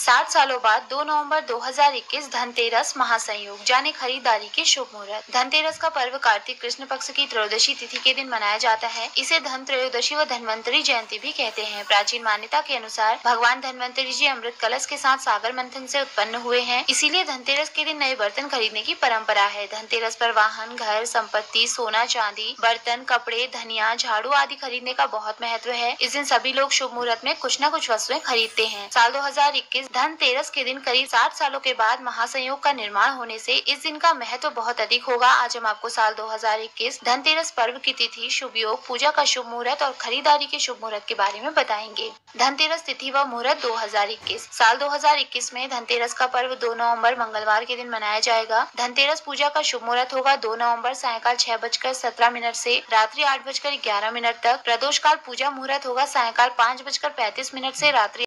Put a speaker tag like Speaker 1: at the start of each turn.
Speaker 1: 7 सालों बाद 2 नवंबर 2021 धनतेरस महासंयोग जाने खरीदारी के शुभ मुहूर्त। धनतेरस का पर्व कार्तिक कृष्ण पक्ष की त्रयोदशी तिथि के दिन मनाया जाता है। इसे धन त्रयोदशी व धन्वंतरी जयंती भी कहते हैं। प्राचीन मान्यता के अनुसार भगवान धन्वंतरी जी अमृत कलश के साथ सागर मंथन से उत्पन्न हुए हैं, इसीलिए धनतेरस के दिन नए बर्तन खरीदने की परंपरा है। धनतेरस पर वाहन, घर, संपत्ति, सोना, चांदी, बर्तन, कपड़े, धनिया, झाड़ू आदि खरीदने का बहुत महत्व है। इस दिन सभी लोग शुभ मुहूर्त में कुछ न कुछ वस्तुएं खरीदते हैं। साल 2021 धनतेरस के दिन करीब 60 सालों के बाद महासंयोग का निर्माण होने से इस दिन का महत्व बहुत अधिक होगा। आज हम आपको साल 2021 धनतेरस पर्व की तिथि, शुभ योग, पूजा का शुभ मुहूर्त और खरीदारी के शुभ मुहूर्त के बारे में बताएंगे। धनतेरस तिथि व मुहूर्त 2021। साल 2021 में धनतेरस का पर्व 2 नवंबर मंगलवार के दिन मनाया जाएगा। धनतेरस पूजा का शुभ मुहूर्त होगा 2 नवंबर सायंकाल 6:17 से रात्रि 8:11 तक। प्रदोष काल पूजा मुहूर्त होगा सायंकाल 5:35 से रात्रि